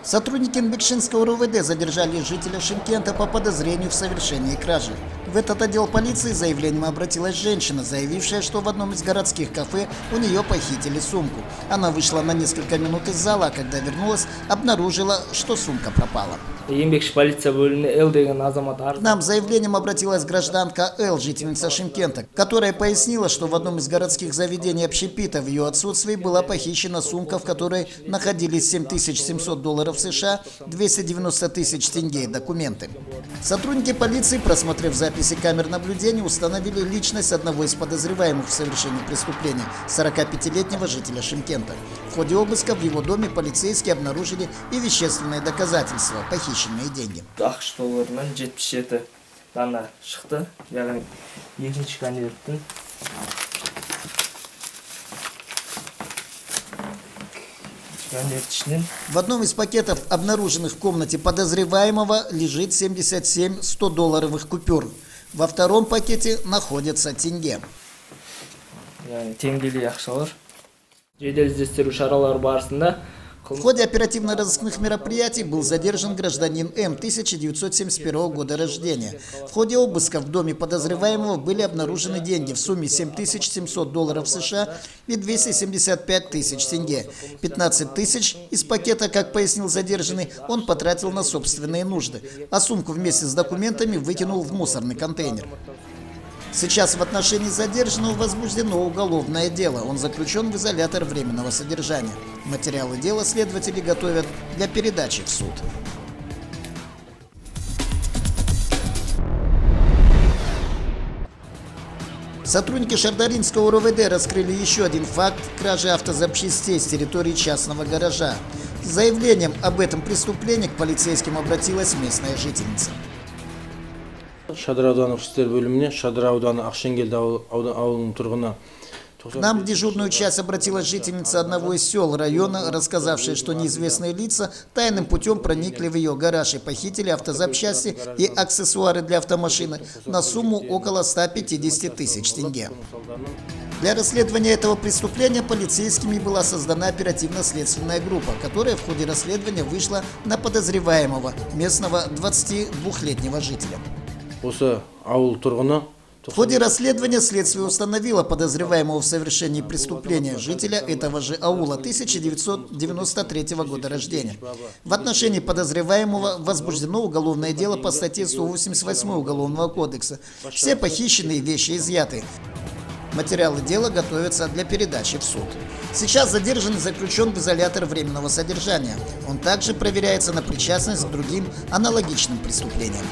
Сотрудники Инбекшинского РУВД задержали жителя Шымкента по подозрению в совершении кражи. В этот отдел полиции с заявлением обратилась женщина, заявившая, что в одном из городских кафе у нее похитили сумку. Она вышла на несколько минут из зала, а когда вернулась, обнаружила, что сумка пропала. К нам с заявлением обратилась гражданка Л, жительница Шымкента, которая пояснила, что в одном из городских заведений общепита в ее отсутствии была похищена сумка, в которой находились $7700 США, 290 тысяч тенге и документы. Сотрудники полиции, просмотрев записи камер наблюдения, установили личность одного из подозреваемых в совершении преступления, 45-летнего жителя Шымкента. В ходе обыска в его доме полицейские обнаружили и вещественные доказательства – похищенные деньги. В одном из пакетов, обнаруженных в комнате подозреваемого, лежит 77 100-долларовых купюр. Во втором пакете находятся тенге. В ходе оперативно-розыскных мероприятий был задержан гражданин М. 1971 года рождения. В ходе обыска в доме подозреваемого были обнаружены деньги в сумме $7700 США и 275 тысяч тенге. 15 тысяч из пакета, как пояснил задержанный, он потратил на собственные нужды, а сумку вместе с документами выкинул в мусорный контейнер. Сейчас в отношении задержанного возбуждено уголовное дело. Он заключен в изолятор временного содержания. Материалы дела следователи готовят для передачи в суд. Сотрудники Шардаринского РУВД раскрыли еще один факт кражи автозапчастей с территории частного гаража. С заявлением об этом преступлении к полицейским обратилась местная жительница. К нам в дежурную часть обратилась жительница одного из сел района, рассказавшая, что неизвестные лица тайным путем проникли в ее гараж и похитили автозапчасти и аксессуары для автомашины на сумму около 150 тысяч тенге. Для расследования этого преступления полицейскими была создана оперативно-следственная группа, которая в ходе расследования вышла на подозреваемого, местного 22-летнего жителя. В ходе расследования следствие установило подозреваемого в совершении преступления жителя этого же аула 1993 года рождения. В отношении подозреваемого возбуждено уголовное дело по статье 188 Уголовного кодекса. Все похищенные вещи изъяты. Материалы дела готовятся для передачи в суд. Сейчас задержанный заключен в изолятор временного содержания. Он также проверяется на причастность к другим аналогичным преступлениям.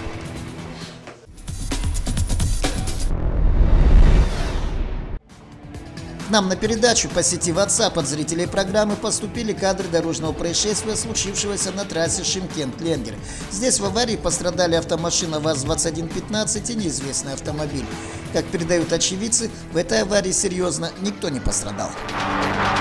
К нам на передачу по сети WhatsApp от зрителей программы поступили кадры дорожного происшествия, случившегося на трассе Шымкент-Ленгер. Здесь в аварии пострадали автомашина ВАЗ-2115 и неизвестный автомобиль. Как передают очевидцы, в этой аварии серьезно никто не пострадал.